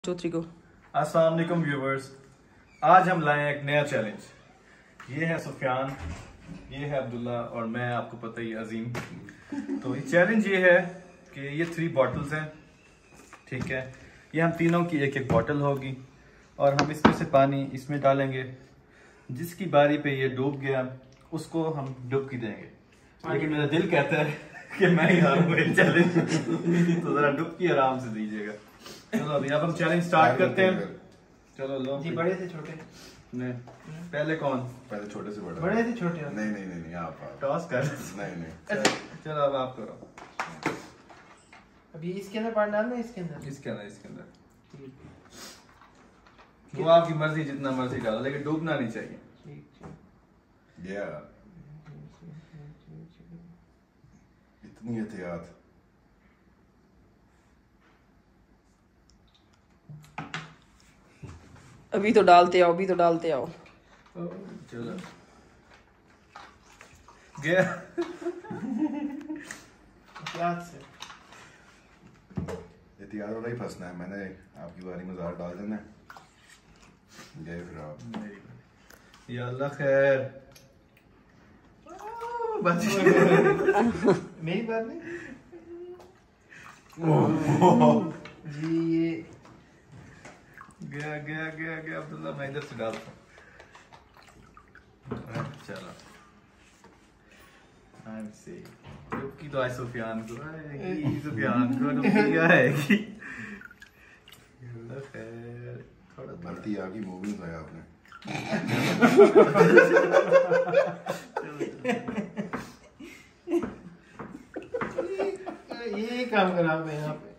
2 3 गो। अस्सलाम वालेकुम व्यूवर्स, आज हम लाए हैं एक नया चैलेंज। ये है सुफियान, ये है अब्दुल्ला और मैं, आपको पता ही, अजीम। तो ये चैलेंज ये है कि ये 3 बॉटल्स हैं, ठीक है। ये हम तीनों की एक एक बॉटल होगी और हम इसमें से पानी इसमें डालेंगे। जिसकी बारी पे ये डूब गया उसको हम डुबकी देंगे। लेकिन मेरा दिल कहता है कि मैं ही हारूंगा ये चैलेंज तो जरा डुबकी आराम से दीजिएगा। चलो अभी अब हम चैलेंज स्टार्ट करते हैं। चलो लो जी, बड़े से छोटे नहीं, पहले कौन? पहले छोटे से बड़ा। बड़े से छोटे नहीं नहीं नहीं, आप टॉस कर। नहीं। चलो अब आप करो। अभी इसके अंदर पानी डालना है, इसके अंदर इसके अंदर वो आपकी मर्जी, जितना मर्जी डालो, लेकिन डूबना नहीं चाहिए। ये इतनी एहतियात। अभी तो डालते आओ, अभी तो डालते आओ। चलो गया। एहतियात से एहतियात वाला ही फंसना है। मैंने आपकी बारी में ज़्यादा डाल देना है। गए फिर आप। या अल्लाह खैर। बच मेरी बात नहीं जी। ये गया अब्दुल्ला, मैं इधर से डालता हूँ। चलो डुबकी तो आज सुफियान को आएगी, सुफियान को डुबकी आएगी। खैर थोड़ा भर्ती आ गई, मूवी में आपने। ये काम करा मैं यहाँ पे।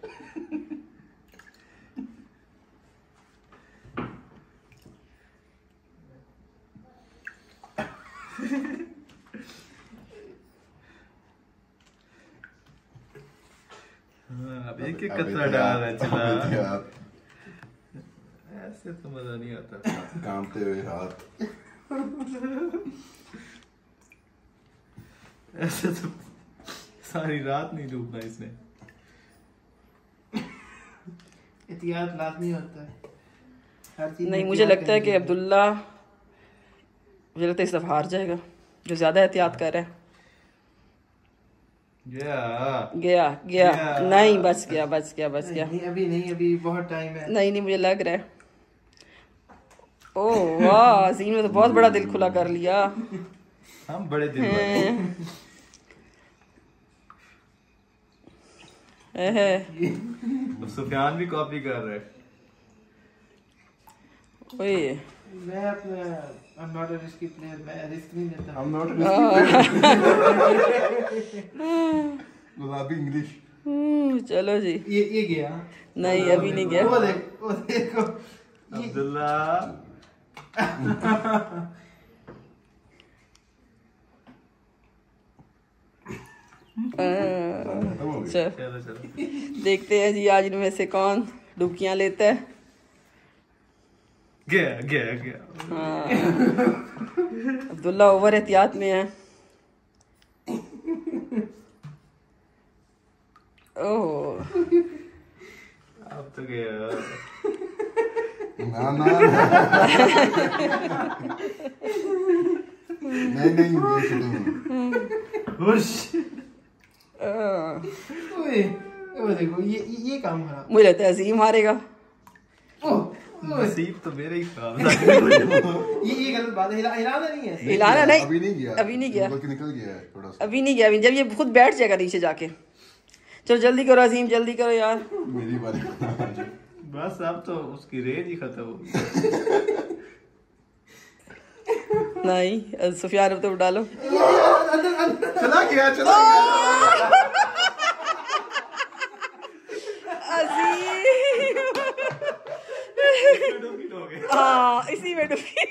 अब एक एक कतरा डाल रहा है। चला एहतियात, ऐसे तो मजा नहीं आता। कांपते हुए हाथ। ऐसे तो सारी रात नहीं डूबना इसने। एहतियात लाजमी होता है हर चीज। नहीं, मुझे लगता है कि अब्दुल्ला, मुझे लगता है इस दफा हार जाएगा, जो ज्यादा एहतियात कर रहा है। गया नहीं, बच गया। नहीं, अभी नहीं, अभी बहुत टाइम है। नहीं, मुझे लग रहा है। ओह वाह, अजीम ने तो बहुत बड़ा दिल खुला कर लिया। हम बड़े दिल वाले। तो सुफियान भी कॉपी कर रहे हैं। ओए मैं अपना I'm not a risky player, मैं रिस्क नहीं लेता। I'm not गुलाबी इंग्लिश। चलो जी। ये गया। नहीं, अभी नहीं गया। वो देखो अब्दुल्ला चलो देखते हैं जी आज इनमें से कौन डुबकियां लेता है। गया। हाँ। अब्दुल्ला ओवर एहतियात में है। ओह, अब तो गया। ना नहीं ये शूटिंग। खुश। वो देखो ये काम खराब। मुझे लगता है अजीम हारेगा। नसीब तो मेरे ही खराब था। ये गलत बात है। हिलाना नहीं है। हिलाना नहीं, अभी नहीं गया बल्कि निकल गया है थोड़ा सा। अभी नहीं गया। जब ये खुद बैठ जाएगा नीचे जाके। चलो जल्दी करो अजीम, जल्दी करो यार। मेरी बारी। बस अब तो उसकी रेंज ही खत्म हो गई। नहीं, सुफियान अब तो डालो। चला गया। हाँ, इसी में डुबकी।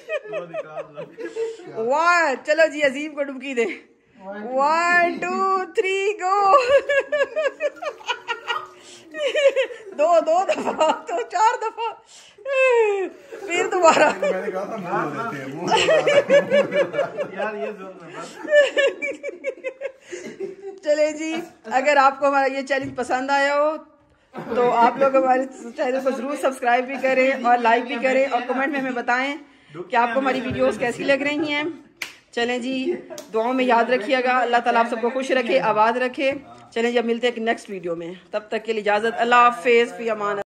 वाह, चलो जी अजीम को डुबकी दे। 1 2 3 गो। दो दफा तो 4 दफा, फिर दोबारा। मैंने कहा था मुंह यार ये जोर में चले जी, अगर आपको हमारा ये चैलेंज पसंद आया हो तो आप लोग हमारे चैनल को जरूर सब्सक्राइब भी करें और लाइक भी करें और कमेंट में हमें बताएं कि आपको हमारी वीडियोस कैसी लग रही हैं। चलें जी, दुआओं में याद रखिएगा। अल्लाह ताला आप सबको खुश रखे, आबाद रखे। चलें जी, अब मिलते हैं नेक्स्ट वीडियो में। तब तक के लिए इजाज़त। अल्लाह हाफ़िज़, फ़ी अमान।